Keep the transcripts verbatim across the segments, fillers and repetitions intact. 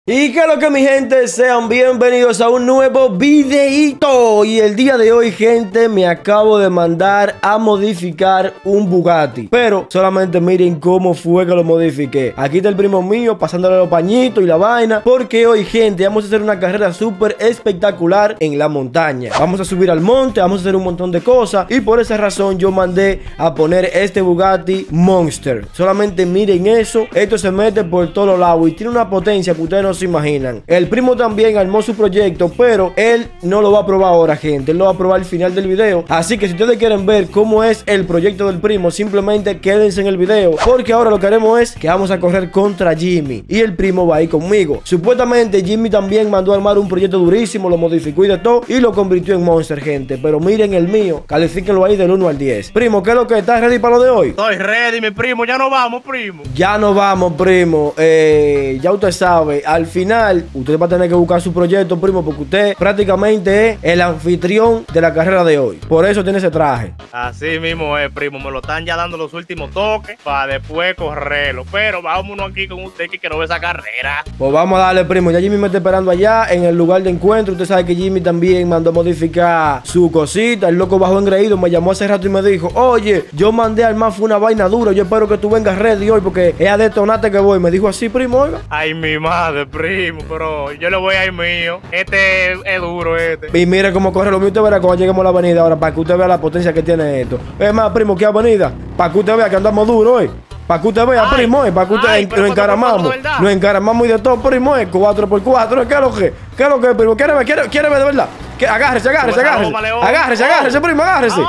Y que lo que mi gente, sean bienvenidos a un nuevo videito. Y el día de hoy, gente, me acabo de mandar a modificar un Bugatti. Pero solamente miren cómo fue que lo modifiqué. Aquí está el primo mío pasándole los pañitos y la vaina. Porque hoy, gente, vamos a hacer una carrera súper espectacular en la montaña. Vamos a subir al monte, vamos a hacer un montón de cosas. Y por esa razón yo mandé a poner este Bugatti Monster. Solamente miren eso. Esto se mete por todos lados y tiene una potencia que ustedes no se imaginan. El primo también armó su proyecto, pero él no lo va a probar ahora, gente. Él lo va a probar al final del video. Así que si ustedes quieren ver cómo es el proyecto del primo, simplemente quédense en el video, porque ahora lo que haremos es que vamos a correr contra Jimmy y el primo va a ir conmigo. Supuestamente Jimmy también mandó a armar un proyecto durísimo, lo modificó y de todo y lo convirtió en Monster, gente. Pero miren el mío, califíquenlo ahí del uno al diez. Primo, ¿qué es lo que estás ready para lo de hoy? Estoy ready, mi primo. Ya no vamos, primo. Ya no vamos, primo. Eh, ya usted sabe, al final usted va a tener que buscar su proyecto, primo, porque usted prácticamente es el anfitrión de la carrera de hoy. Por eso tiene ese traje. Así mismo es, primo. Me lo están ya dando los últimos toques para después correrlo. Pero vámonos aquí con usted que quiero ver esa carrera. Pues vamos a darle, primo. Ya Jimmy me está esperando allá en el lugar de encuentro. Usted sabe que Jimmy también mandó modificar su cosita. El loco bajó engreído, me llamó hace rato y me dijo: oye, yo mandé a armar fue una vaina dura. Yo espero que tú vengas ready hoy porque es a detonarte que voy. Me dijo así, primo, oiga. Ay, mi madre, primo. Pero yo le voy a ir mío. Este es, es duro, este. Y mire cómo corre lo mío. Usted verá cuando lleguemos a la avenida ahora, para que usted vea la potencia que tiene esto. Es más, primo, ¿qué avenida? Para que usted vea que andamos duro hoy. Para que usted vea, ay, primo, eh, para que usted ay, nos encaramamos. Nos encaramamos y de todo, primo, eh, cuatro por cuatro. ¿Qué es lo que? ¿Qué es lo que, primo? ¿Quiere ver? ¿Quiere, quiere ver de verdad? ¿Qué? Agárrese, agárrese, agárrese. Agárrese, agárrese, primo, agárrese.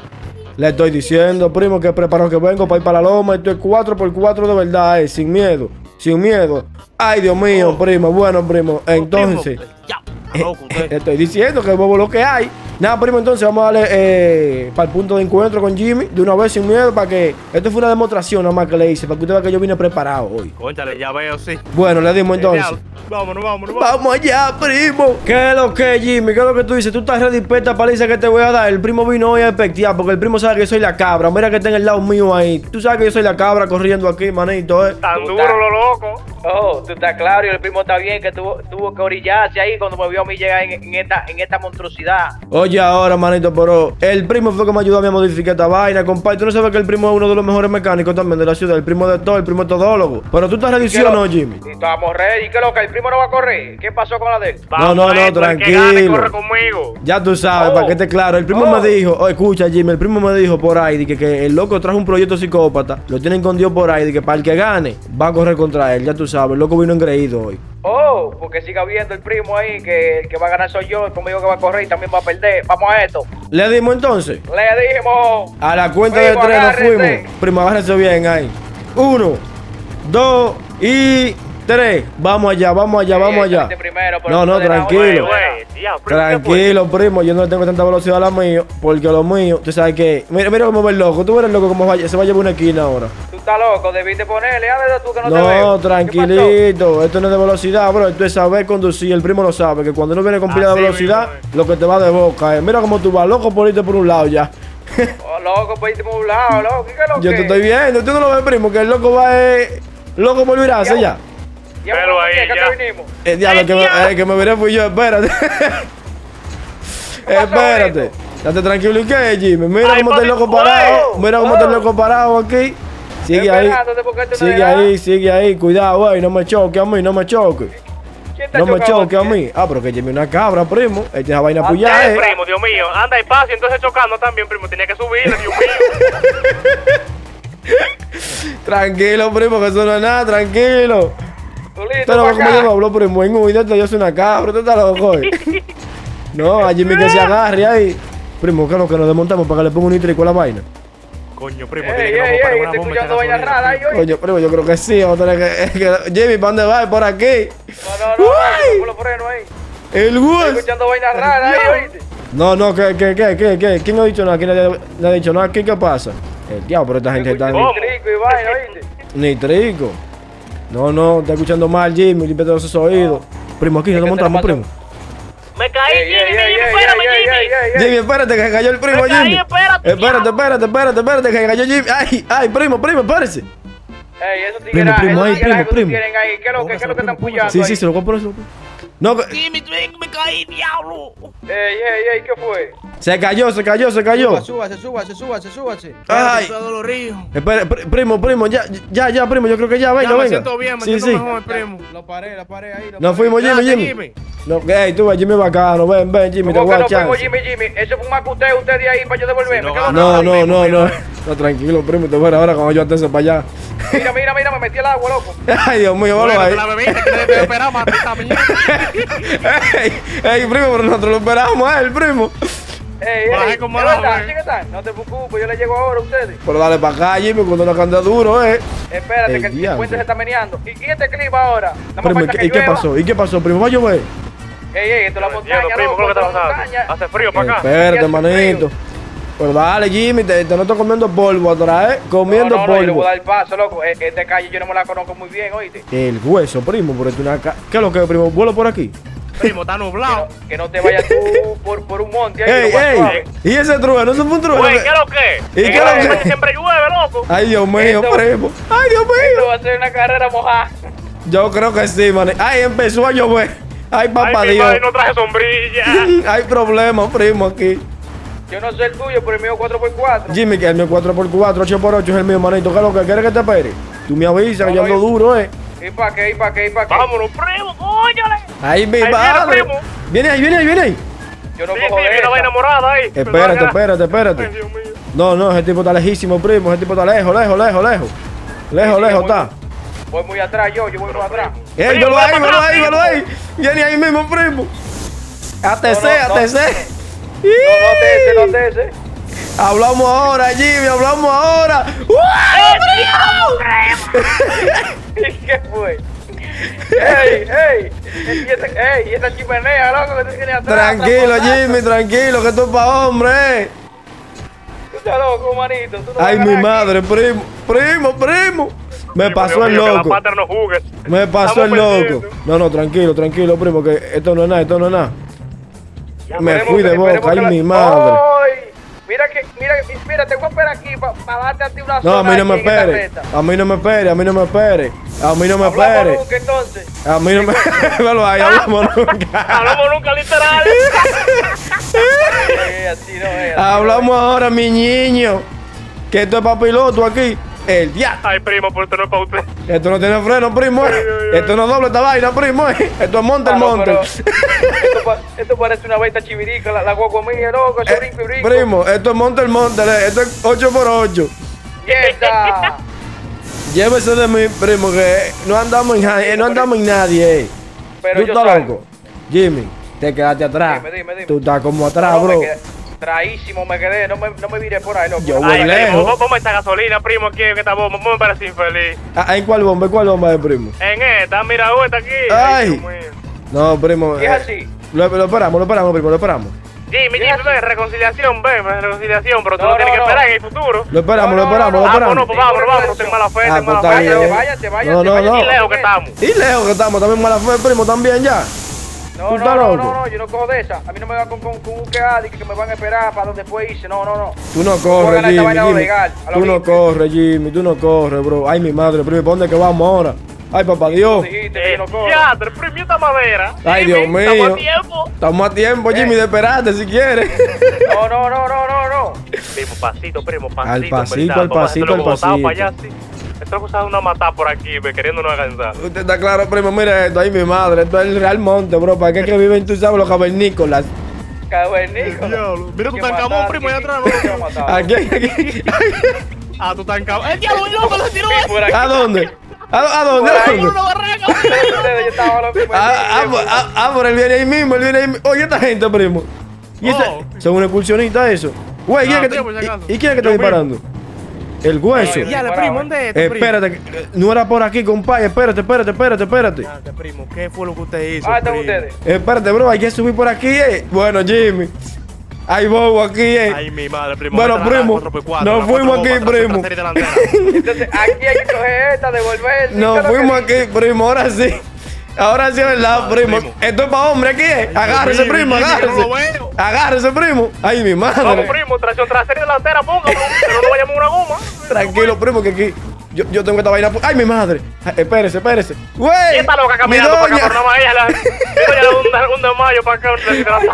Le estoy diciendo, primo, que preparo que vengo para ir para la loma. Esto es cuatro por cuatro de verdad, eh, sin miedo. Sin miedo. Ay, Dios mío, oh, primo. Bueno, primo. Entonces, primo, ya, eh, le estoy diciendo que es bobo lo que hay. Nada, primo, entonces vamos a darle eh, para el punto de encuentro con Jimmy de una vez sin miedo, para que esto fue una demostración nada más que le hice, para que usted vea que yo vine preparado hoy. Cónchale, ya veo, sí. Bueno, le dimos entonces. Vámonos, vámonos, vámonos. Vamos allá, primo. ¿Qué es lo que, Jimmy? ¿Qué es lo que tú dices? Tú estás ready para esta paliza que te voy a dar. El primo vino hoy a espectear porque el primo sabe que yo soy la cabra. Mira que está en el lado mío ahí. Tú sabes que yo soy la cabra corriendo aquí, manito, eh. Tan duro lo loco. Oh, tú estás claro y el primo está bien, que tuvo, tuvo que orillarse ahí cuando me vio a mí llegar en, en, esta, en esta monstruosidad. Oye, ahora, manito, pero el primo fue que me ayudó a mí a modificar esta vaina, compadre. Tú no sabes que el primo es uno de los mejores mecánicos también de la ciudad. El primo de todo, el primo es todólogo. Pero tú estás ready, ¿sí o no, Jimmy? Si estamos ready. ¿Y qué es lo que? ¿El primo no va a correr? ¿Qué pasó con la de él? No, no, no, tranquilo. Gane, corre conmigo. Ya tú sabes, oh, para que esté claro. El primo oh. me dijo, oh, escucha, Jimmy, el primo me dijo por ahí que, que el loco trajo un proyecto psicópata. Lo tienen con Dios por ahí, de que para el que gane va a correr contra él. Ya tú sabes, el loco vino engreído hoy. Oh, porque siga viendo el primo ahí que el que va a ganar soy yo, el conmigo que va a correr y también va a perder. Vamos a esto. ¿Le dimos entonces? Le dimos. A la cuenta primo, de tres nos fuimos. Primo, agárrese bien ahí. Uno, dos y tres. Vamos allá, vamos allá, sí, vamos allá. Primero, no, no, tranquilo. Tranquilo, primo. Yo no tengo tanta velocidad a la mío, porque lo mío, tú sabes que. Mira, mira cómo va el loco. Tú eres loco como vaya, se va a llevar una esquina ahora. Tú estás loco, debiste ponerle. A tú que no, no te veo. No, tranquilito. Esto no es de velocidad, bro. Esto es saber conducir. El primo lo sabe, que cuando uno viene con pila de velocidad, mismo, lo que te va de boca. Eh. Mira cómo tú vas, loco, por irte por un lado ya. Oh, loco, por irte por un lado, loco. ¿Qué es lo Yo que? te estoy viendo. Tú no lo ves, primo, que el loco va eh, loco por virarse ya. Ya, pero ahí, ya. Que vinimos. El diablo, que, me, eh, que me viré fui yo. Espérate. Espérate. Date tranquilo. ¿Y qué, Jimmy? Mira cómo está el loco parado. Mira cómo está el loco parado aquí. Sigue ahí. Sigue ahí, sigue ahí. Cuidado, güey. No me choque a mí, no me choque. No me choque a mí. Ah, pero que Jimmy es una cabra, primo. Esta es vaina puya, eh. Primo, Dios mío. Anda despacio, entonces chocando también, primo. Tenía que subir, Dios mío. Tranquilo, primo, que eso no es nada, tranquilo. Usted no ve cómo yo no hablo, primo. En huida, yo soy una cabra. Usted está loco, eh. No, a Jimmy que se agarre ahí. Primo, que es lo que nos desmontamos para que le ponga un nitrico a la vaina. Coño, primo, tiene que vamos para una bomba. Escuchando vainas raras ahí hoy. Coño, primo, yo creo que sí. Vamos a tener que, que Jimmy, ¿para dónde vas? Por aquí. No, no, no. no, freno ahí. El Gus. Estoy escuchando vainas raras ahí, ¿oíste? No, no, ¿qué, qué, qué, qué, qué? ¿Quién no ha dicho nada? ¿Quién no ha dicho nada? ¿Qué, qué pasa? El diablo, pero esta gente está... Nitrico y vaina, ¿oíste? Nitrico. No, no, está escuchando mal, Jimmy. Límpiate los oídos. No. Primo, aquí, ¿nos montamos, primo? Me caí, Jimmy, Jimmy, espérame, Jimmy. Jimmy, espérate, que cayó el primo, Jimmy. Espérate, espérate, espérate, espérate, que cayó Jimmy. Ay, ay, primo, primo, espérese. Ey, esos Primo, tigres, primo, ahí, esos tigres primo, que primo. tienen ahí, ¿qué es lo que, qué es lo que están puñando Sí, ahí? sí, se lo compro eso. No, que- Jimmy, ven, me caí, diablo. Ey, ey, ey, ¿qué fue? se cayó, se cayó, se cayó. Súbase, súbase, súbase, súbase. Ay. Estoy dolorido. Espera, pri- primo, primo, ya, ya, ya, primo, yo creo que ya, venga, Ya me venga. siento bien, me Sí, siento sí. mejor, primo. Lo paré, lo paré ahí. Lo Nos paré. fuimos, Jimmy, Gracias, Jimmy. Jimmy. No, hey, tú, Jimmy bacano, ven, ven, Jimmy, te ¿Cómo voy que a no fuimos, echar. Jimmy, Jimmy? Eso fue un macuteo usted de ahí para yo devolverme. Si no ¿Qué es lo que No, pasa, no, primo? no, no. No, tranquilo, primo, te voy a ver ahora cuando yo antes para allá. Mira, mira, mira, me metí al agua, loco. Ay, Dios mío, Bueno, vamos ahí. la bebida que te esperaba para esta mañana. Ey, ey, primo, pero nosotros lo esperamos a él, primo. Ey, Bajé ey, como ¿qué la verdad? güey. ¿Sí que están? No te preocupes, yo le llego ahora a ustedes. Pero dale para acá, Jimmy, cuando la canta duro, eh. Espérate, El que el diablo. puente se está meneando. ¿Y quién este clima ahora? No me Primo, ¿y falta qué, que y qué llueva. pasó? ¿Y qué pasó, primo? ¿Va a llover? Ey, ey, esto es la No montaña, entiendo, primo, loco, ¿qué es lo que esto está es la pasando? montaña. Hace frío para acá. Espérate, Aquí hace manito. frío. Pero dale, Jimmy, te, te no estoy comiendo polvo atrás, eh. Comiendo no, no, no, yo le voy polvo. a dar el paso, loco. E- Esta calle yo no me la conozco muy bien, oíste. El hueso, primo, por esto una ca... ¿Qué es lo que, primo? ¿Vuelo por aquí? Primo, está Que no, nublado. que no te vayas tú por, por un monte ahí. ¡Ey, lo más suave. ey! ¿Y ese trueno? ¿Eso fue un trueno? Güey, ¿qué es lo que? ¿Y En qué es lo esta que? calle siempre llueve, loco. Ay, Dios mío, Esto- primo. Ay, Dios Esto mío. va a ser una carrera mojada. Yo creo que sí, man. Ay, empezó a llover. Ay, papá Ay, mi Dios. madre, no traje sombrilla. Hay problemas, primo, aquí. Yo no sé el tuyo, pero el mío cuatro por cuatro. Jimmy, que el mío cuatro por cuatro, ocho por ocho es el mío, manito. ¿Qué es lo que quieres que te espere? Tú me avisas, que No, yo no, ando yo- duro, eh. ¿Y para qué? ¿Y para qué? ¿Y para qué? Vámonos, primo, cóñale. Ahí mi Ahí viene, madre. primo. Viene ahí, viene ahí, viene ahí. Yo no Sí, cojo sí, de vi una esa. vaina morada ahí. Espérate, espérate, espérate. Ay, Dios mío. No, no, ese tipo está lejísimo, primo. Ese tipo está lejos, lejos, lejos, lejos. Lejos, Sí, lejos voy- está. Voy muy atrás yo, yo voy muy atrás. ¡Ey, Primo, velo ahí, ven velo para ahí, acá, velo ahí! Viene ahí mismo, primo. A T C, No, no, a no. T C. No, no te ese, no te ese. Hablamos ahora, Jimmy, hablamos ahora. ¿Y qué fue? ¡Ey, ey! ¿Y esa, ey, y esa chimenea, loco, que tú tienes atrás? Tranquilo, atrás, Jimmy, tranquilo, que esto es para hombre. Tú estás loco, manito. Tú no Ay, vas a mi ganar madre, primo, primo, primo. Me Primo, pasó Dios el mío, que loco. La pata no jugues. Me pasó el Estamos loco. perdiendo. No, no, tranquilo, tranquilo, primo, que esto no es nada, esto no es nada. aquí. Me Esperemos fui que- de esperemos boca, ay, que la- mi madre. ¡Ay! Mira que, mira, mira, te voy a esperar aquí para darte a ti una No, a mí no me aquí en esta espere. recta. A mí no me espere, a mí no me espere. A mí no me Hablamos espere. nunca, entonces. A mí no me. Velo ahí, hablamos nunca. Hablamos nunca literal. Eh, así no es. así Hablamos ahora, mi niño. Que esto es para piloto aquí. El diablo. Ay, primo, por esto no es para usted. Esto no tiene freno, primo. eh. Ay, ay, ay. Esto no doble esta vaina, primo. eh. Esto es monte no el es. Ah, no, monte. pero esto, pa- esto parece una beta chivirica, la, la guagua mía, loco, eso Eh, brinco y brinco. primo, esto es monte el monte. le- Esto es ocho por ocho. Y esa. Llévese de mí, primo, que no andamos en, ja- eh, no andamos en nadie. eh. Pero Tú yo estás salgo. loco. Jimmy, te quedaste atrás. Dime, dime, dime. Tú estás como atrás, No, me bro. quedé- Traísimo me quedé, no me, no me viré por ahí, loco. Yo voy Ay, lejos. primo, vos- vos me esta gasolina, primo, aquí, que esta bomba, me parece infeliz. Ah, ¿en cuál bomba? ¿En cuál bomba es, primo? En esta, mira, esta aquí. Ay. Dios mío. No, primo. ¿Y es eh, así? Lo, lo esperamos, lo esperamos, primo, lo esperamos. Jimmy, ¿Qué Jimmy, haces? ven, reconciliación, ven, ven, reconciliación, pero tú No, lo tienes no, que no. esperar en el futuro. Lo esperamos, No, lo no, esperamos, no, lo no. Ah, pues no, esperamos. pues vámonos, vámonos, ten mala fe, Ah, ten pues mala está fe. bien. Váyate, váyate, váyate. No, no, váyate. no. Y lejos que estamos. Y lejos que estamos, también mala fe, primo, también ya. No, ¿Tú no, estás no, loco? no, no, yo no cojo de esa. A mí no me va con, con, con un queadi que me van a esperar para donde después irse. No, no, no. Tú no Voy a corres, ganar esta Jimmy, vaina Jimmy. legal, a lo Tú no limpio. corres, Jimmy, tú no corres, bro. Ay, mi madre, primo, ¿para dónde que vamos ahora? Ay, papá Dios. Dijiste que Eh, yo no corro. ya, te premio esta madera. Ay, Jimmy, Dios mío. Estamos a tiempo. Estamos a tiempo, Jimmy, Eh. de esperarte si quieres. No, no, no, no, no, no. Primo, pasito, primo, pasito. Al en pasito, verdad. al Vamos a pasito, hacerlo al botado pasito. para allá, sí. Esto es cosa de una matar por aquí, ve, queriéndonos alcanzar. Usted está claro, primo, mira esto, ay, mi madre. Esto es el Real Monte, bro. ¿Para qué es que viven, tú sabes, los cavernícolas? Cavernícola. Mira, tú ¿Qué tan matar? camón, primo, allá atrás. ¿Qué- qué va a matar? Aquí, aquí. Ah, tú tan camón. ¡El diablo, loco, lo tiró! Sí, por aquí. ¿A dónde? ¿A, a dónde? ¿A Por ahí. dónde? ¡Una barraca! Ustedes, yo estaba lo mismo. Ah, ah, ah, ah, ah, pero él viene ahí mismo, él viene ahí mismo. Oye, esta gente, primo. ¿Y ese, Oh. son una excursionista eso? Güey, ¿quién Ah, es que tío, te- por si acaso. ¿y, y quién es que Yo está disparando? El hueso. No, yo- Ya, le primo, ¿dónde es? Eh, espérate, que- no era por aquí, compadre. Espérate, espérate, espérate, espérate. Espérate, primo, ¿qué fue lo que usted hizo? Ah, están primo? ustedes. Espérate, bro, hay que subir por aquí, eh. Bueno, Jimmy. Hay bobo aquí, eh. Ay, mi madre, primo. Bueno, métela a la primo, cuatro por cuatro, nos la fuimos cuatro aquí, bomba, primo. trasera y delantera. Entonces, aquí hay que coger esta, devolverse. Nos ¿qué es lo que fuimos dice? aquí, primo, ahora sí. Ahora sí es verdad, Madre, primo. primo. Esto es para hombre aquí, eh. Agárrese, mío, primo, Jimmy, yo agárrese. no lo veo. Agárrese, primo. Ay, mi Vamos, madre. primo, tracción trasera y delantera, póngalo. Pero no vayamos una goma. Tranquilo, primo, que aquí. Yo, yo tengo esta vaina. ¡Ay, mi madre! Ay, espérese, espérese. ¡Güey! Y esta loca mi caminando para acá, doña. pero nada más ella la. Ella le da un, un de mayo para acá, un desgraciado.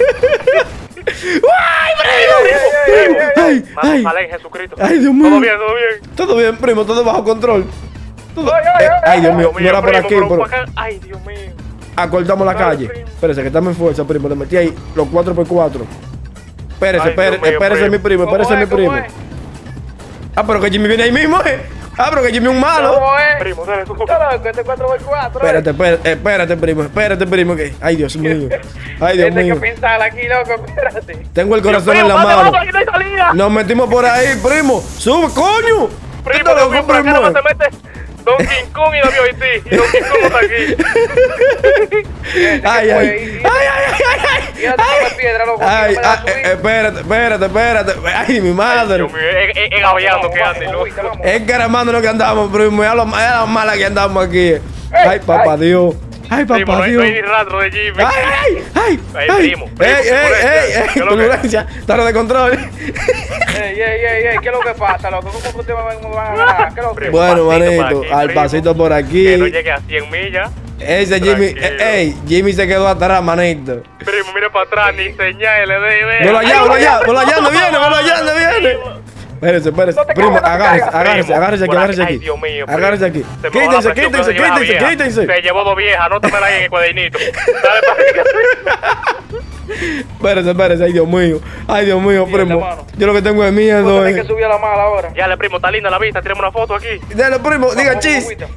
¡Ay, primo! ¡Ay, ay! Sale en Jesucristo. ¡Ay, Dios mío! Todo bien, todo bien. Todo bien, primo, todo bajo control. Todo- Ay, ay, Eh, ay, Ay, Dios mío, Dios no era por primo, aquí, pero pero para acá. Ay, Dios mío. acortamos la Ay, calle. primo. Espérese, que estamos en fuerza, primo. Le metí ahí los cuatro por cuatro. Espérese, Ay, espérese, Dios mío, espérese, primo. mi primo, ¿Cómo espérese, mi es? ¿Cómo primo. es? Ah, pero que Jimmy viene ahí mismo, eh. Ah, pero que Jimmy es un malo. ¿Cómo es? Primo, dale tú. Está loco, este cuatro por cuatro. Espérate, espérate, espérate, primo, espérate, primo, que. Ay, Dios mío. Ay, Dios Este que mío. pensar aquí, loco, espérate. Tengo el corazón Primo, en la ¿dónde mano. vamos? Aquí no hay salida. Nos metimos por ahí, primo. Sube, coño. ¿Qué Primo, está Dios loco, mío, por acá primo? no se mete Don King Kong y David Haití. Y Don King Kong no está aquí. Este, Ay, ¿qué ay. fue? Ay, Y- ay, ay, ay, ay. y esta come piedra, loco, Ay, que no me la ay, subí. eh, espérate, espérate, espérate. Ay, mi madre. Dios mío, es- es es gaviando que Vamos, ande, vamos, loco. vamos. Es caramando lo que andamos, primo. Ya lo, ya lo mala que andamos aquí. Ay, papá ay. Dios. Ay, Primo, papá no hay, Dios. no hay ni rastro de Jimmy. Ay, ay, ay. Ay, ay. primo, primo, Ey, ey, turbulencia. ey, ¿Qué ey. es lo que- Turbulencia. Tarde de control. Ey, ey, ey, ey, ¿qué es lo que pasa, loco? ¿Cómo que ustedes me me van a ganar? ¿Qué es lo que? Primo, Bueno, pasito por manito, aquí, al primo. pasito por Que no aquí. llegue a cien millas. Ese Jimmy, Tranquilo. ey, Jimmy se quedó atrás, manito. Primo, mire para atrás, ni señal le dé. ve. Velo allá, Ay, velo allá, ay, velo allá, no viene, velo allá, no viene. primo. Espérese, espérese. No te Primo, caigas, no te agárrese, caigas. agárrese, Primo, agárrese aquí, por agárrese Ay, aquí. Dios mío, primo. Agárrese aquí. Se me bajó la Quítense, presión, quítense, se lleva la quítense, vieja. quítense. Se llevó dos viejas, anótamela ahí en el cuadernito. Dale para Espérese, espérese, ay Dios mío. Ay Dios mío, Mierda, primo. mano. Yo lo que tengo es Voy a miedo. tener que eh. subir a la mala ahora. Ya, le primo, está linda la vista, tiremos una foto aquí. Dale, primo, diga Vamos, chis. agüita.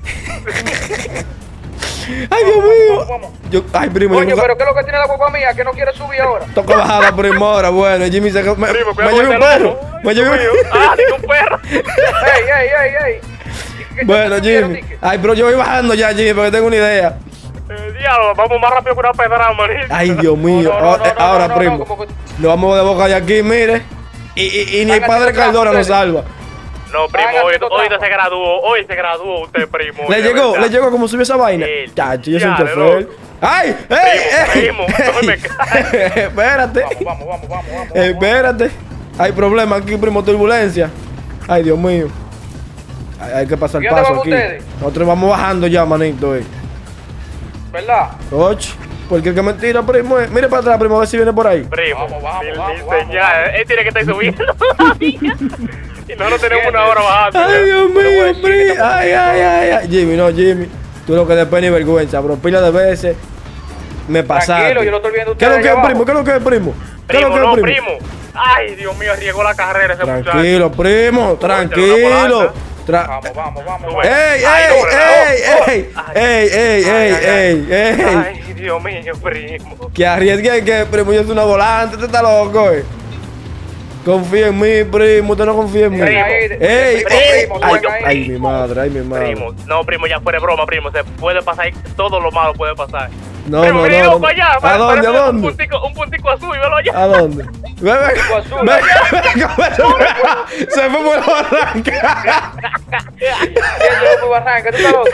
Ay Dios mío. Vamos, vamos. Yo, ay, primo, Coño, yo pero ¿qué es lo que tiene la guagua mía? Que no quiere subir ahora. toca bajar la primo ahora. Bueno, Jimmy se me, Primo, me cuidado llevé con un ese perro. loco. Ay, Me llevé Dios un mío. Ah, ni un perro. Ey, ey, ey, ey. ¿Qué- Bueno, qué te quiero, Jimmy. tique? Ay, pero yo voy bajando ya, Jimmy, porque tengo una idea. Eh, diablo, vamos más rápido que una pedra, manito. Ay, Dios mío. No, no, no, Ahora, no, no, ahora, no, primo. no, como que- Nos vamos de boca de aquí, mire. Y, y, y ni el Hágase padre atrás, Cardona nos ustedes. salva. No, primo, Hágase hoy, tu hoy trampa. se graduó, hoy se graduó usted, primo. Le de llegó, verdad. le llegó como subió esa vaina. El Chacho, yo soy un diablo, chofer. loco. ¡Ay! ¡Ey! ey! Primo, primo, no me caes. Espérate. Vamos, vamos, vamos, vamos, vamos. Espérate. Hay problema aquí, primo, turbulencia. Ay, Dios mío. Hay, hay que pasar ¿Y dónde paso van aquí. ustedes? Nosotros vamos bajando ya, manito. Eh. ¿Verdad? Och, porque que mentira, primo. eh. Mire para atrás, primo, a ver si viene por ahí. Primo, Vamos, vamos, ni- ni vamos, vamos, señal. vamos. Él tiene que estar subiendo todavía. Y nosotros tenemos una hora bajando. Ay, Dios Pero voy a mío, decir que primo. estamos Ay, ay, ay, ay. Jimmy, no, Jimmy. Tú lo que después ni vergüenza, bro. Pila de veces me pasaste. Tranquilo, yo lo estoy viendo a ¿Qué es lo ustedes que es, allá primo? abajo. ¿Qué es lo que es, primo? ¿Qué es lo Primo, que no, es, primo? primo. Ay, Dios mío, arriesgó la carrera ese muchacho. Tranquilo, primo, tranquilo. Tra- Vamos, vamos, vamos. Sube. vamos. ¡Ey, Ay, ey, doble, ey, no. ey! Ay. ¡Ey, ey, Ay, ey, ay, ey, ey! Ay, Dios mío, primo. Que arriesgue que, primo, yo soy una volante, usted está loco, eh. Confía en mí, primo, usted no confía en mí. Primo. ¡Ey, Primo, ey! primo, Ay, suena ahí. ay, mi madre, ay, mi madre. Primo, no, primo, ya fuera de broma, primo. Se puede pasar, todo lo malo puede pasar. No, primo, no, mira, no, no. para allá. ¿A para- dónde, parece a Un dónde? puntico, un puntico azul, velo allá. ¿A dónde? Ve, ve, Puntico azul, ve, allá. ve, se fue por la barranca. ¿Quién se fue Barranca? ¿Tú estás loco?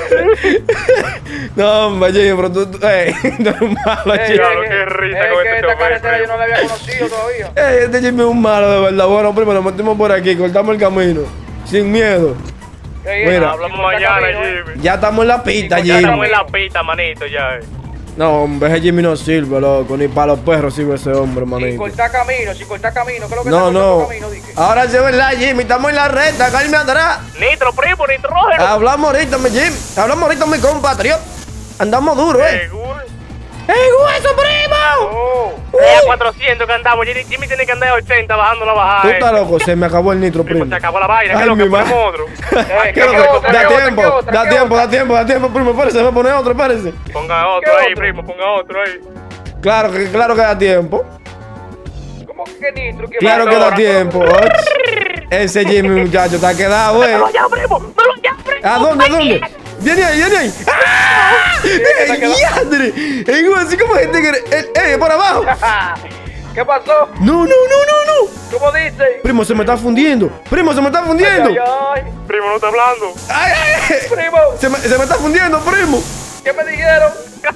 No, hombre, Jimmy, pero tú, tú, ey, tú eres un malo, Ey, Jimmy. Diablo, ey, qué ey, risa es con que este esta chofer, carretera yo primo. no la había conocido todavía. Ey, este Jimmy es un malo, de verdad. Bueno, primo, nos metimos por aquí, cortamos el camino. Sin miedo. Ey, Mira. ey, Hablamos sin cortar mañana, camino, eh. Jimmy. Ya estamos en la pista, Sí, Ya Jimmy. estamos en la pista, manito, ya. eh. No, hombre, ese Jimmy no sirve, loco. Ni para los perros sirve ese hombre, Sin manito. cortar camino, sin cortar camino. ¿Qué es lo que No, está no. cortando camino, dije? Ahora sí es verdad, Jimmy. Estamos en la recta, calme atrás. Nitro, primo, nitrógeno. Hablamos ahorita, mi Jimmy. Hablamos ahorita, mi compatriota. Andamos duro, eh. Seguro. ¡Ey, hueso, primo! Oh, Es a cuatrocientos que andamos. Jimmy, Jimmy tiene que andar a ochenta bajando la bajada. Tú eh. estás loco, se me acabó el nitro, Primo, primo. se acabó la vaina. ¿Qué Ay, es lo que mi madre. ponemos otro? Eh, ¿Qué ¿qué es lo que- otra, Da qué otra, tiempo, qué otra, da qué tiempo, otra? da tiempo, da tiempo, primo. Espérese, me pone otro, espérese. Ponga otro ¿Qué ahí, otro? primo, ponga otro ahí. Claro que, claro que da tiempo. ¿Cómo que nitro? ¿Qué Claro más? que da tiempo. och. Ese Jimmy, muchacho, está quedado, eh. ¡Me lo llamo, primo! ¡Me lo llamo, primo! ¿A dónde? ¿A dónde? Viene ahí, viene ahí. ¡Ah! está ¡Ey, quedado. diadre! ¡Ey, güey, así como gente que. ¡Eh, eh, por abajo! ¿Qué pasó? ¡No, no, no, no, no! ¿Cómo dice? Primo, se me está fundiendo. Primo, se me está fundiendo. Ay, ay, Primo, no está hablando. ¡Ay, ay! ay. primo, Se me, se me está fundiendo, primo. ¿qué me dijeron?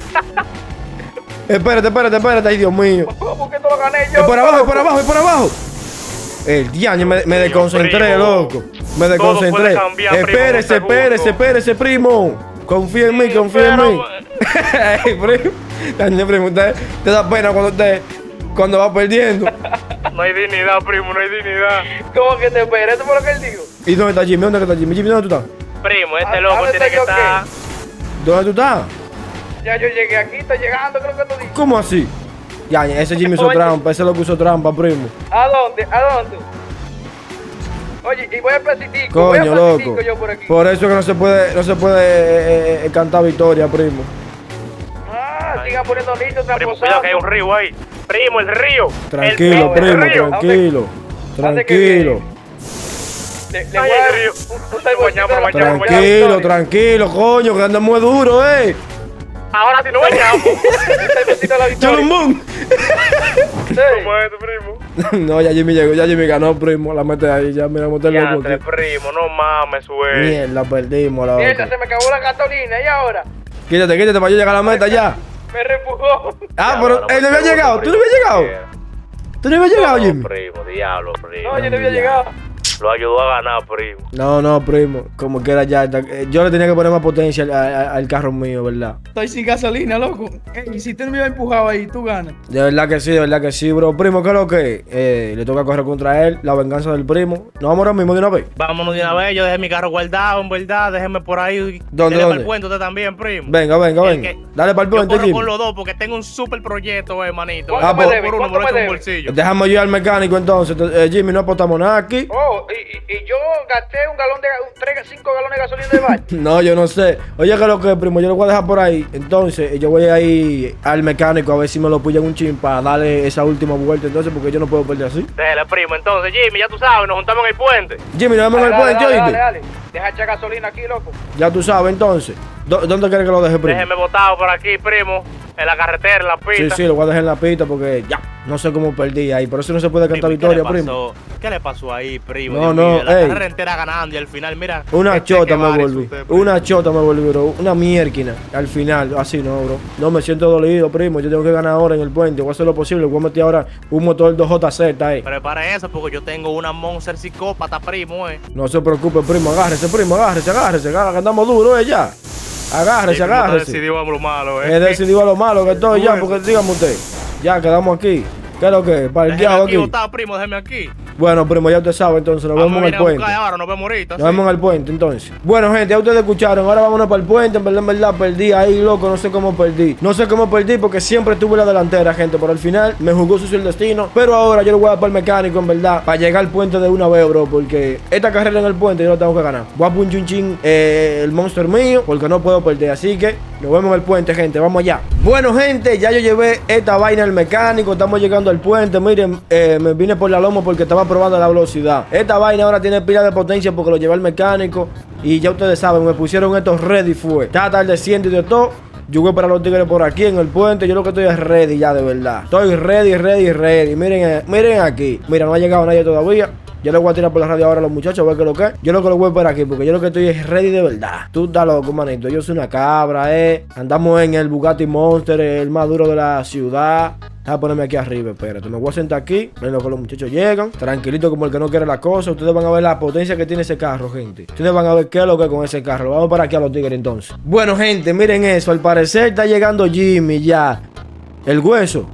Espérate, espérate, espérate. Ay, Dios mío. ¿Por qué no lo gané yo? Es por abajo, es por abajo, es por abajo. El diaño me, me desconcentré, primo. loco. Me desconcentré. puede cambiar, primo, Espérese, en un segundo. espérese, espérese, primo. Confía en mí, Sí, confía en pero- mí. Ey, primo. Daniel, primo, usted te da pena cuando usted cuando va perdiendo. No hay dignidad, primo, no hay dignidad. ¿Cómo que te esperes? ¿Eso fue lo que él dijo? ¿Y dónde está Jimmy? ¿Dónde está Jimmy? Jimmy, ¿dónde tú estás? Primo, este ¿A- loco dónde tiene que estoy yo estar. ¿Dónde tú estás? Ya yo llegué aquí, estoy llegando, creo que tú dices. ¿Cómo así? Ya, ese Jimmy hizo Oye. trampa, ese loco hizo trampa, primo. ¿A dónde? ¿A dónde? Oye, y voy a especifico, voy a Coño, especifico loco. yo por aquí. Por eso es que no se puede, no se puede eh, eh, cantar victoria, primo. Ah, sigan poniendo niños Primo, cuidado que hay un tramposados. río ahí. Primo, el río. Tranquilo, el, primo, el río. tranquilo. ¿Dónde que Tranquilo. Le, le Ay, voy a dar el río. un, un salvoncito de la Bañamos, bañamos, Tranquilo, tranquilo, coño, que anda muy duro, eh. Ahora sí nos bañamos. Un salvoncito de la victoria. Chulumbum. Sí. ¿Cómo es tu primo? No, ya Jimmy llegó, ya Jimmy ganó, primo. La mete ahí, ya mira, monté el Ya, loco entre aquí. primo, no mames, suerte. Mierda, perdimos la Mierda, otra. se me acabó la gasolina y ahora Quítate, quítate para yo llegar a la meta ya. me repujó. Ah, Ya, pero bueno, él no había pues, llegado. ¿Tú primo, no habías llegado? yeah. ¿Tú no habías llegado, No, Jimmy? primo, diablo, primo. No, yo no había Ya. llegado. Lo ayudó a ganar, primo. No, no, primo. Como que era ya. eh, Yo le tenía que poner más potencia al, al- al carro mío, ¿verdad? Estoy sin gasolina, loco. Ey, si tú no me hubieras empujado ahí, tú ganas. De verdad que sí, de verdad que sí, bro. Primo, ¿qué es lo que? Eh, le toca correr contra él. La venganza del primo. Nos vamos ahora mismo de una vez. Vámonos de una vez, yo dejé mi carro guardado, en verdad, déjeme por ahí. ¿Dónde, Dele dónde? pa'l puente usted también, primo. Venga, venga, El venga. que- Dale para el Yo puente, corro Jimmy. con los dos porque tengo un super proyecto, hermanito. ¿Cuánto Ah, me pues- debe? por uno, ¿Cuánto me lo me echo en un debe? bolsillo. Dejamos yo al mecánico entonces. Eh, Jimmy, no apostamos nada aquí. Oh, y, y, y yo gasté un galón de un, tres, cinco galones de gasolina de baño. No, yo no sé. Oye, ¿qué es lo que, primo? Yo lo voy a dejar por ahí. Entonces, yo voy a ir al mecánico a ver si me lo pillan un chin para darle esa última vuelta. Entonces, porque yo no puedo perder así. Déjale, primo. Entonces, Jimmy, ya tú sabes, nos juntamos en el puente. Jimmy, nos vemos en el Dale, puente, dale, ¿oíste? dale, dale. Deja echar gasolina aquí, loco. Ya tú sabes, entonces. ¿Dó- ¿Dónde quieres que lo deje, primo? Déjeme botado por aquí, primo. En la carretera, en la Sí, pista. sí, lo voy a dejar en la pista porque ya, no sé cómo perdí ahí. Por eso no se puede cantar Primo, ¿y victoria, ¿qué le primo. pasó? ¿Qué le pasó ahí, primo? No, Dios no, mío, la ey. carrera entera ganando y al final, mira. Una este chota que me vale volví. usted, primo. Una chota me volví, bro. Una mierquina. Al final, así no, bro. No me siento dolido, primo. Yo tengo que ganar ahora en el puente. Voy a hacer lo posible. Voy a meter ahora un motor dos J Z ahí. Pero para eso, porque yo tengo una Monster psicópata, primo, eh. No se preocupe, primo. Agárrese, primo. Agárrese, agárrese. agárrese, que andamos duro, eh, ya. Agárrese, Sí, primo, está agárrese. decidido a lo malo, eh. He decidido a lo malo que estoy ya, Bueno. porque dígame usted. Ya quedamos aquí. ¿Qué es lo que? Déjeme Parqueado aquí aquí. botado, primo, déjeme aquí. Bueno, primo, ya usted sabe, entonces nos Vamos vemos a en venir el a puente. buscar ahora, nos vemos ahorita. Nos sí. vemos en el puente, entonces. Bueno, gente, ya ustedes escucharon. Ahora vámonos para el puente. En verdad, en verdad, perdí ahí, loco. No sé cómo perdí. No sé cómo perdí porque siempre tuve la delantera, gente. Pero al final me jugó sucio el destino. Pero ahora yo lo voy a dar para el mecánico, en verdad. Para llegar al puente de una vez, bro. Porque esta carrera en el puente yo la tengo que ganar. Voy a poner un chin eh, el monster mío. Porque no puedo perder. Así que nos vemos en el puente, gente. Vamos allá. Bueno, gente, ya yo llevé esta vaina al mecánico. Estamos llegando al puente. Miren, eh, me vine por la loma porque estaba probando la velocidad. Esta vaina ahora tiene pila de potencia porque lo llevé al mecánico. Y ya ustedes saben, me pusieron estos ready fue. Está atardeciendo y de todo. Yo voy para los tigres por aquí en el puente. Yo lo que estoy es ready ya, de verdad. Estoy ready, ready, ready. Miren, eh, miren aquí. Mira, no ha llegado nadie todavía. Yo le voy a tirar por la radio ahora a los muchachos a ver qué es lo que es. Yo lo que lo voy por aquí porque yo lo que estoy es ready de verdad. Tú estás loco, manito. Yo soy una cabra, eh. Andamos en el Bugatti Monster, el más duro de la ciudad. Déjame ponerme aquí arriba, espérate. Me voy a sentar aquí. Ven lo que los muchachos llegan. Tranquilito como el que no quiere la cosa. Ustedes van a ver la potencia que tiene ese carro, gente. Ustedes van a ver qué es lo que es con ese carro. Vamos para aquí a los tigres entonces. Bueno, gente, miren eso. Al parecer está llegando Jimmy ya. El hueso.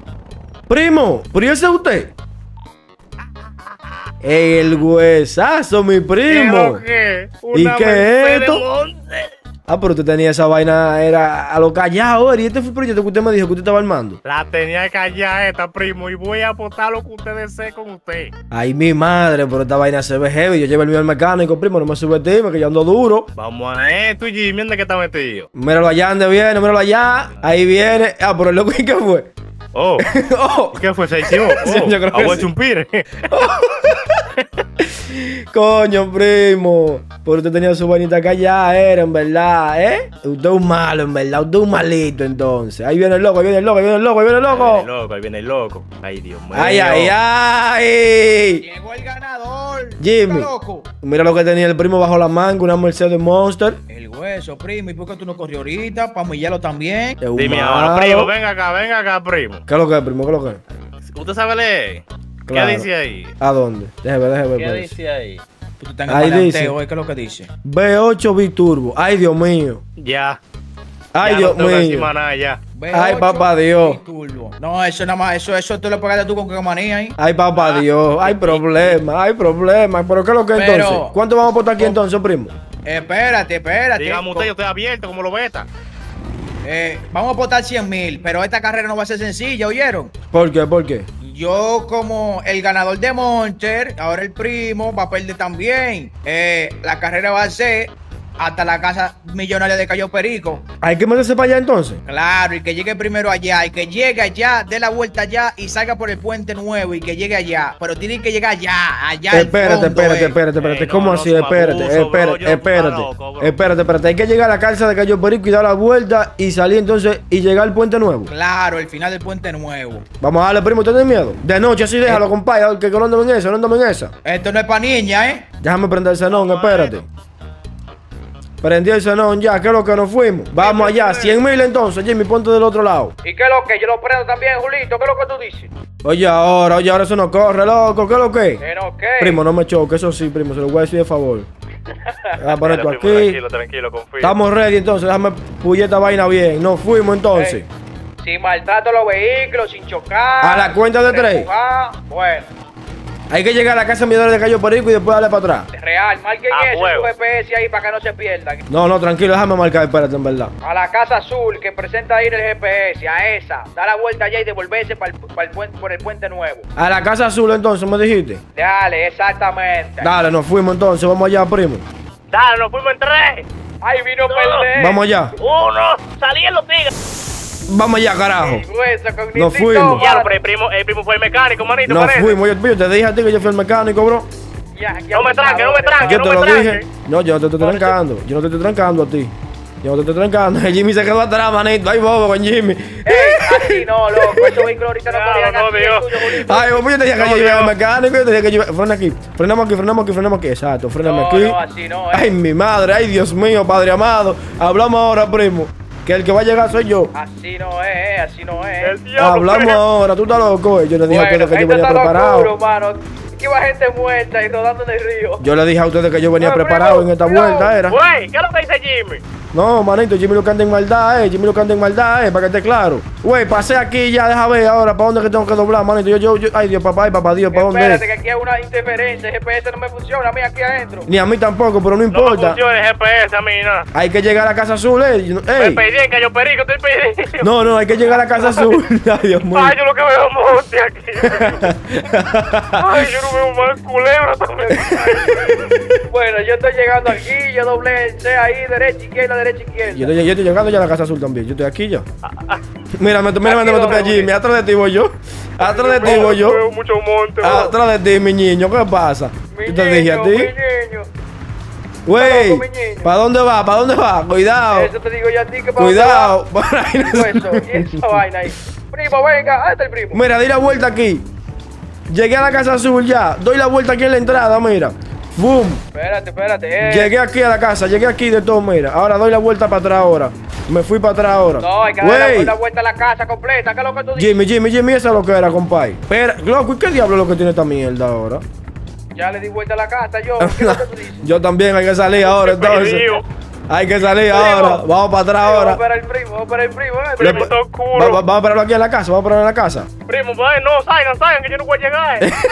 Primo, ¿pero y ese es usted? El huesazo, mi ¿Qué primo. es lo que? ¿Y Una qué es Mercedes esto? Monster. Ah, pero usted tenía esa vaina, era a lo callado, y este fue el proyecto que usted me dijo que usted estaba armando. La tenía callada esta, primo, y voy a apostar lo que usted desee con usted. Ay, mi madre, pero esta vaina se ve heavy. Yo llevo el mío al mecánico, primo, no me subestime, que yo ando duro. Vamos a ver, tú y Jimmy, ¿dónde que está metido? Míralo allá, donde viene, míralo allá. Ahí viene. Ah, pero el loco, ¿y qué fue? Oh, Oh, ¿qué fue? ¿Se hicimos? Sí, Oh, yo creo que agua sí. chumpire. coño, primo. Pero usted tenía su vainita callada, era, en verdad, ¿eh? Usted es un malo, en verdad. Usted es un malito, entonces. Ahí viene el loco, ahí viene el loco, ahí viene el loco, ahí viene el Ahí viene loco. el loco, ahí viene el loco. Ay, Dios mío. Ay, ay, ay. Llegó el ganador. Jimmy. ¿Está loco? Mira lo que tenía el primo bajo la manga, una Mercedes Monster. El hueso, primo. ¿Y por qué tú no corrió ahorita? Para humillarlo también. Es un Dime malo. ahora, primo, venga acá, venga acá, primo. ¿Qué es lo que es, primo? ¿Qué es lo que es? ¿Usted sabe leer? Claro. ¿Qué dice ahí? ¿A dónde? Déjeme ver, déjeme ver. ¿Qué espérese. dice ahí? Tú estás en Ahí el dice. palanteo, ¿eh? ¿Qué es lo que dice? V ocho biturbo. Ay, Dios mío. Ya. Ay, ya Dios no tengo que decir mío. más nada ya. V Ay, ocho papá Dios. biturbo. No, eso nada más, eso, eso tú lo pagaste tú con qué manía ahí. Ay, papá Dios. Hay problemas, hay problemas. Pero ¿qué es lo que Pero- entonces? ¿Cuánto vamos a apostar aquí entonces, primo? Espérate, espérate. Dígame usted, yo estoy abierto como lo beta. Eh, vamos a apostar cien mil, pero esta carrera no va a ser sencilla, ¿oyeron? ¿Por qué? ¿Por qué? Yo como el ganador de Monster, ahora el primo va a perder también. Eh, la carrera va a ser hasta la casa millonaria de Cayo Perico. ¿Hay que meterse para allá entonces? Claro, y que llegue primero allá, y que llegue allá, dé la vuelta allá y salga por el puente nuevo y que llegue allá. Pero tiene que llegar allá, allá. al Espérate, fondo, espérate, eh. espérate, espérate. Ey, no, ¿Cómo no, así? es un Espérate, abuso, bro. espérate, Yo no espérate. puedo loco, bro. Espérate, espérate. Hay que llegar a la calza de Cayo Perico y dar la vuelta y salir entonces y llegar al puente nuevo. Claro, el final del puente nuevo. Vamos a darle, primo, ¿usted tiene miedo? De noche así déjalo, compadre, que no andamos en esa, no andamos en esa. Esto no es pa' niña, ¿eh? Déjame prender el cenón, espérate. Prendí el cenón ya, ¿qué es lo que nos fuimos? Vamos allá, cien mil entonces, Jimmy, ponte del otro lado. ¿Y qué es lo que? Yo lo prendo también, Julito. ¿Qué es lo que tú dices? Oye, ahora, oye, ahora eso no corre, loco, ¿qué es lo que? ¿Que no qué? Primo, no me choque, eso sí, primo, se lo voy a decir de favor. Voy a poner esto Mira, primo, aquí. Tranquilo, tranquilo, confío. Estamos ready entonces, déjame puyer esta vaina bien. Nos fuimos entonces. Ey, sin maltrato a los vehículos, sin chocar. A la cuenta de sin tres. empujar. Bueno, Hay que llegar a la casa millonaria de Cayo Perico y después darle para atrás. real. Marquen A eso en huevo. tu G P S ahí para que no se pierdan. No, no, tranquilo, déjame marcar, espérate, en verdad. A la casa azul que presenta ahí en el G P S, a esa. Da la vuelta allá y devolverse para el, para el puente, por el puente nuevo. A la casa azul entonces, me dijiste. Dale, exactamente. Dale, nos fuimos entonces, vamos allá, primo. Dale, nos fuimos en tres. Ay, vino No. perder. Vamos allá. Uno, salí en los tigres. Vamos allá, carajo. El hueso, cognitivo, Nos fuimos. Ya, mano. pero el primo, el primo fue el mecánico, manito, Nos parece. fuimos, yo, yo te dije a ti que yo fui el mecánico, bro. Ya, ya No me tú tranque, no me sabes. tranque. Yo te no lo me dije. tranque. No, yo no te estoy trancando. Yo no te estoy trancando a ti. Yo no te estoy trancando. Jimmy se quedó atrás, manito. Ay, bobo con Jimmy. Ey, así no, loco. Esos vehículos ahorita no Claro, podían no, así, el Dios. tuyo, Julito. Ay, pues yo te dije que No, yo iba al Dios. mecánico. Yo te dije que yo iba. Frena aquí. Frenamos aquí, frenamos aquí, frenamos aquí. Exacto, frename No, aquí. no, así no, eh. Ay, mi madre. Ay, Dios mío, padre amado. Hablamos ahora, primo. Que el que va a llegar soy yo. Así no es, eh, así no es. El diablo, Hablamos pero- ahora. Tú estás loco. eh. Yo le dije a Bueno, ustedes que yo esto venía está preparado. oscuro, mano. Aquí va gente muerta y rodando en el río. Yo le dije a ustedes que yo venía Oye, preparado primo, en esta cuidado. vuelta, era. Güey, ¿qué es lo que dice Jimmy? No, manito, Jimmy lo canta en maldad, eh. Jimmy lo canta en maldad, eh, para que esté claro. Güey, pasé aquí ya, deja ver ahora para dónde es que tengo que doblar, manito. Yo, yo, yo, ay Dios, papá, ay papá Dios, ¿para dónde Espérate, es? que aquí hay una interferencia. El G P S no me funciona a mí aquí adentro. Ni a mí tampoco, pero no No me importa. funciona el G P S a mí, no. Hay que llegar a la casa azul, eh. Yo no- Me Ey. pedí en Cayo Perico, estoy pidiendo. No, no, hay que llegar a la casa azul. Ay, Dios mío. Ay, yo lo que veo es monte aquí. Ay, yo no veo más culebra también. Bueno, yo estoy llegando aquí, yo doblé el C ahí, derecha, izquierda, derecha, izquierda. Yo estoy, yo estoy llegando ya a la casa azul también. Yo estoy aquí ya. Mira, me, mira, me, me topé a Jimmy. Atrás de ti voy yo. Atrás de ti voy yo. Veo mucho monte, bro. Atrás de ti, mi niño. ¿Qué pasa? Mi Yo te dije a niño, ti. mi niño. Güey, loco, mi niño. ¿para dónde va? ¿Para dónde va? Cuidado. Eso te digo yo a ti que para Cuidado. Por ahí no se- dónde va. Eso, y esa vaina ahí. Primo, venga, ahí está el primo. Mira, di la vuelta aquí. Llegué a la casa azul ya. Doy la vuelta aquí en la entrada, mira. Boom. Espérate, espérate. Eh. Llegué aquí a la casa, llegué aquí de todo, mira. Ahora doy la vuelta para atrás ahora. Me fui para atrás ahora. No, hay que darle Güey, la vuelta a la casa completa. ¿Qué es lo que tú dices? Jimmy, Jimmy, Jimmy, esa es lo que era, compadre. Espera, loco, ¿y qué diablo es lo que tiene esta mierda ahora? Ya le di vuelta a la casa yo. ¿Qué es lo que tú dices? Yo también hay que salir ahora, entonces. Perdido. Hay que salir ahora. Vamos para atrás Vamos ahora. para el primo, vamos para el primo. eh. Le- Primo, está va- oscuro. va- Vamos a pararlo aquí en la casa, vamos a pararlo en la casa. Primo, pues, no, salgan, salgan, que yo no voy a llegar. eh.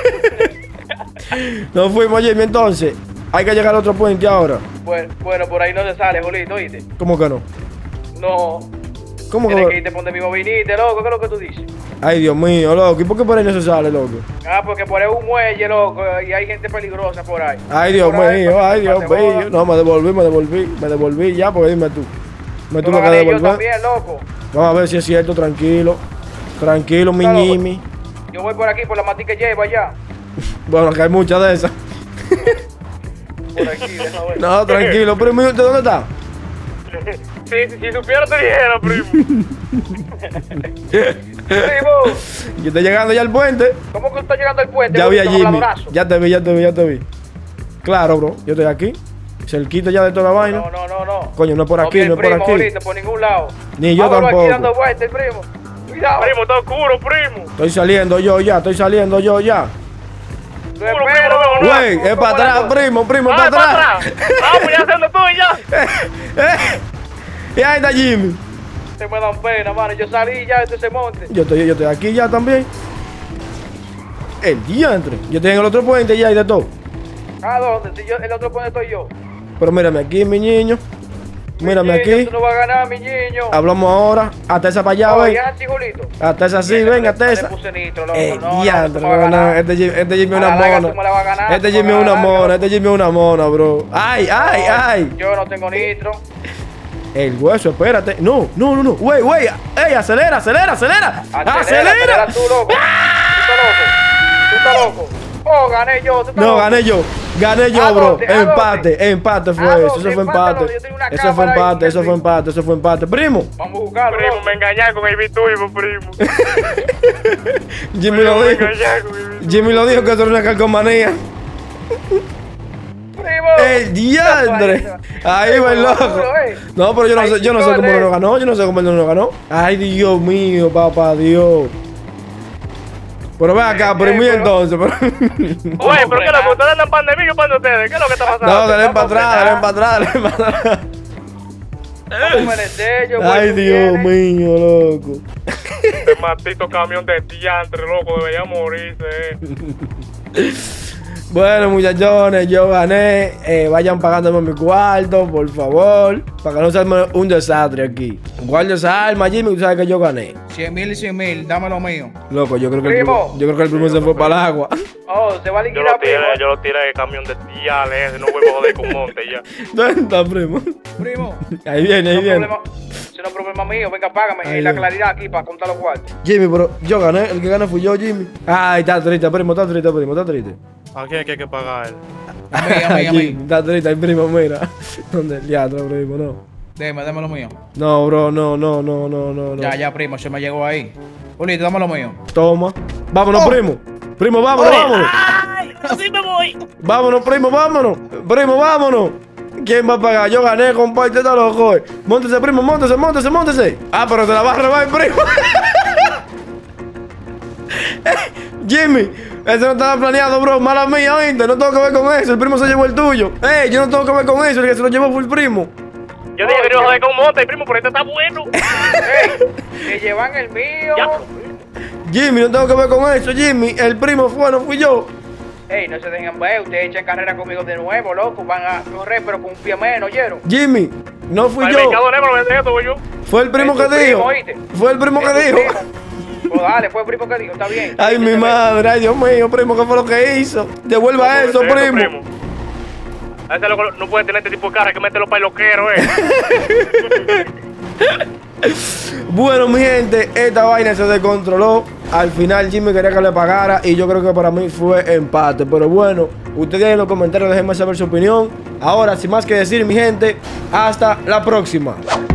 Nos fuimos, Jimmy, entonces. Hay que llegar al otro puente ahora. Bueno, bueno, por ahí no se sale, Julito, ¿oíste? ¿Cómo que no? No. ¿Cómo Tienes que que? irte ponte mi bobinite, loco. ¿Qué es lo que tú dices? Ay, Dios mío, loco. ¿Y por qué por ahí no se sale, loco? Ah, porque por ahí es un muelle, loco, y hay gente peligrosa por ahí. Ay, Dios Por ahí, mío, para que ay, Dios se joda. mío. No, me devolví, me devolví, me devolví ya, porque dime tú. Me Tú tuve lo que gané yo devolver. también, loco. Vamos a ver si es cierto, tranquilo. Tranquilo, mi Claro. Jimmy. Yo voy por aquí, por la matica que lleva allá. Bueno, que hay muchas de esas. Por aquí, deja ver. No, tranquilo. Primo, ¿usted dónde está? Si, si, si supiera te dijera, primo. Primo, Yo estoy llegando ya al puente. ¿cómo que está llegando al puente? Ya vi a Julito, Jimmy. habladorazo? Ya te vi, ya te vi, ya te vi. Claro, bro. Yo estoy aquí. Cerquita ya de toda la vaina. No, no, no, no. Coño, no es por No aquí, vi el no es por primo, aquí. Julito, por ningún lado. Ni yo Vámonos tampoco. aquí dando vueltas, el primo. Cuidado. Primo, está oscuro, primo. Estoy saliendo yo ya, estoy saliendo yo ya. Tú Oscuro, primo, espero. no veo Güey, es para atrás, primo, primo, es Ah, para para atrás. atrás. Vamos, ya hacerlo tú y ya. Y ahí está Jimmy. Se me dan pena, mano. Yo salí ya de ese monte. Yo estoy, yo estoy aquí ya también. El diantre. Yo estoy en el otro puente ya y de todo. ¿A dónde? Si yo, el otro puente estoy yo. Pero mírame aquí, mi niño. Mírame Mi niño, aquí. Tú no vas a ganar, mi niño. Hablamos ahora. Hasta esa para allá, ven. Oye, Anti, Julito. Hasta esa sí, Mira, ven, le- hasta le esa. puse nitro, loco. Eh, No, no, diantre, tú me vas a no, no, ganar. este Jimmy, este Jimmy es A una la larga mona. tú me la vas a ganar, Este tú Jimmy me es la una vas a ganar. mona, este Jimmy es una mona, bro. Ay, ay, No, ay. Yo no tengo nitro. El hueso, espérate. No, no, no, no. Wey, wey. Ey, acelera, acelera, acelera. Acelera, Acelera. acelera tú, loco. Tú estás loco. Tú estás loco. Oh, gané yo. Tú estás No, loco. gané yo. Gané ¿A yo, bro. dónde? ¿A Empate, empate fue ¿A eso. dónde? Eso fue Empátalo, empate. yo tengo una Eso fue cámara ahí, empate, eso fue primo. empate, eso fue empate. Primo, Vamos a buscarlo. Primo, loco. me engañaste con el bituivo, primo. Jimmy Primo, lo me dijo. engañaste con el bituivo. Jimmy lo dijo que eso era una calcomanía. Primo. El diantre. Ahí va el loco. No, pero yo no sé, yo no sé cómo no ganó. Yo no sé cómo él no lo ganó. Ay, Dios mío, papá, Dios. Pero ven acá, primo, y entonces. pero- Oye, pero ¿qué es lo que ustedes andan pan de mí o pan de ustedes? ¿Qué es lo que está pasando? No, dale para atrás, dale para atrás, dale para atrás. Ay, Dios mío, loco. Este maldito camión de diantre, loco, debería morirse. eh. Bueno, muchachones, yo gané. Eh, vayan pagándome mi cuarto, por favor. Para que no se arme un desastre aquí. Guarda esa arma, Jimmy, tú sabes que yo gané. cien mil y cien mil, dame lo mío. Loco, yo creo que el Primo. primo, yo creo que el primo se fue para el agua. Oh, se va a Yo liquidar, lo tiré, primo. yo lo tiré de camión de diales ese, no vuelvo a joder con monte ya. ¿Dónde está, primo? Primo, Ahí viene, ahí No es viene. problema, eso no es problema mío. Venga, págame. Ahí Y la viene. claridad aquí para contar los cuartos. Jimmy, pero yo gané. El que gana fui yo, Jimmy. Ay, está triste, primo, está triste, primo, está triste. ¿A quién es que hay que pagar? a mí, a mí, a mí. Jimmy, está triste, el primo, mira. ¿Dónde el teatro, primo? No. Deme, dame lo mío. No, bro, no, no, no, no, no, no. Ya, ya, primo, se me llegó ahí. Julito, dame lo mío. Toma. Vámonos, Oh. primo. Primo, vámonos, vámonos. ¡Ay! ¡Así me voy! Vámonos, primo, vámonos. Primo, vámonos. ¿Quién va a pagar? Yo gané, compadre, está loco. Móntese, primo, móntese, móntese, móntese. Ah, pero te la vas a robar, primo. Jimmy, eso no estaba planeado, bro. Mala mía, oíste. No tengo que ver con eso. El primo se llevó el tuyo. Ey, yo no tengo que ver con eso. El que se lo llevó fue el primo. Yo dije que no iba a joder con monte, primo, pero este está bueno. Ey, que llevan el mío. Ya. Jimmy, no tengo que ver con eso, Jimmy. El primo fue, no fui yo. Ey, no se dejen ver. Ustedes echan carrera conmigo de nuevo, loco. Van a correr, pero con un pie menos, ¿oyeron? Jimmy, no fui Al yo. mercado negro vende esto, voy yo. Fue el primo Es que tu dijo. primo, ¿oíste? Fue el primo que Es tu dijo. primo. Pues dale, fue el primo que dijo. Está bien. Ay, mi madre, ay, Dios mío, primo, ¿qué fue lo que hizo? Devuelva eso, Vende esto, primo. A ese loco no puede tener este tipo de cara, hay que meterlo para el loquero, eh. Bueno, mi gente, esta vaina se descontroló. Al final Jimmy quería que le pagara y yo creo que para mí fue empate. Pero bueno, ustedes en los comentarios déjenme saber su opinión. Ahora, sin más que decir, mi gente, hasta la próxima.